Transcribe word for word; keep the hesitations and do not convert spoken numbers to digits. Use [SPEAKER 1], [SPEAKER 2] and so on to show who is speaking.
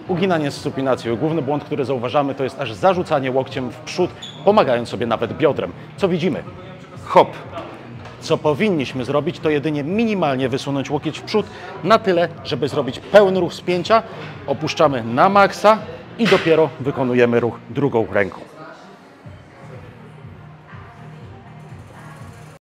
[SPEAKER 1] uginanie z supinacją. Główny błąd, który zauważamy, to jest aż zarzucanie łokciem w przód, pomagając sobie nawet biodrem. Co widzimy? Hop! Co powinniśmy zrobić, to jedynie minimalnie wysunąć łokieć w przód na tyle, żeby zrobić pełny ruch spięcia. Opuszczamy na maksa i dopiero wykonujemy ruch drugą ręką.